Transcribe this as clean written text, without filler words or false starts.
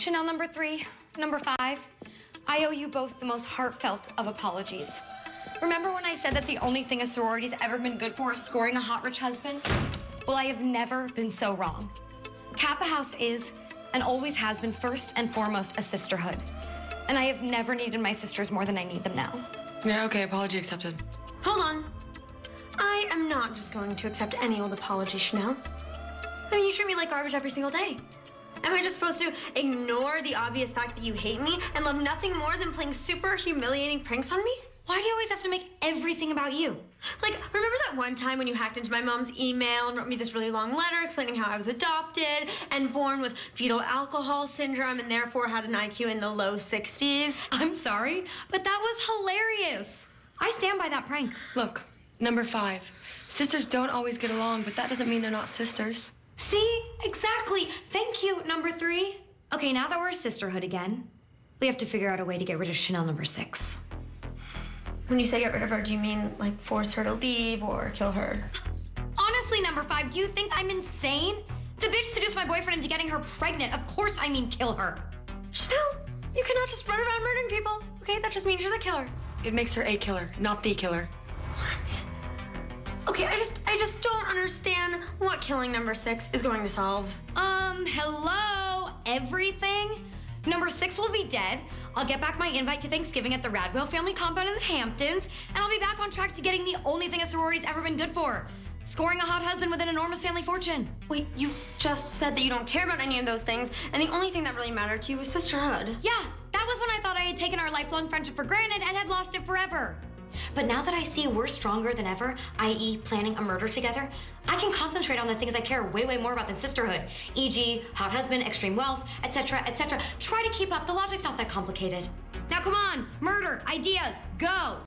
Chanel number 3, number 5, I owe you both the most heartfelt of apologies. Remember when I said that the only thing a sorority's ever been good for is scoring a hot rich husband? Well, I have never been so wrong. Kappa House is, and always has been, first and foremost a sisterhood. And I have never needed my sisters more than I need them now. Yeah, okay, apology accepted. Hold on. I am not just going to accept any old apology, Chanel. I mean, you treat me like garbage every single day. Am I just supposed to ignore the obvious fact that you hate me and love nothing more than playing super humiliating pranks on me? Why do you always have to make everything about you? Like, remember that one time when you hacked into my mom's email and wrote me this really long letter explaining how I was adopted and born with fetal alcohol syndrome and therefore had an IQ in the low 60s? I'm sorry, but that was hilarious. I stand by that prank. Look, number 5. Sisters don't always get along, but that doesn't mean they're not sisters. See? Exactly. Thank you, number 3. Okay, now that we're a sisterhood again, we have to figure out a way to get rid of Chanel number 6. When you say get rid of her, do you mean, like, force her to leave or kill her? Honestly, number 5, do you think I'm insane? The bitch seduced my boyfriend into getting her pregnant. Of course I mean kill her. Chanel, you cannot just run around murdering people, okay? That just means you're the killer. It makes her a killer, not the killer. What? Okay, I just don't understand what killing number 6 is going to solve. Hello? Everything? Number 6 will be dead. I'll get back my invite to Thanksgiving at the Radwell family compound in the Hamptons, and I'll be back on track to getting the only thing a sorority's ever been good for, scoring a hot husband with an enormous family fortune. Wait, you just said that you don't care about any of those things, and the only thing that really mattered to you was sisterhood. Yeah, that was when I thought I had taken our lifelong friendship for granted and had lost it forever. But now that I see we're stronger than ever, i.e. planning a murder together, I can concentrate on the things I care way more about than sisterhood, e.g. hot husband, extreme wealth, etc., etc. Try to keep up. The logic's not that complicated. Now come on, murder, ideas, go!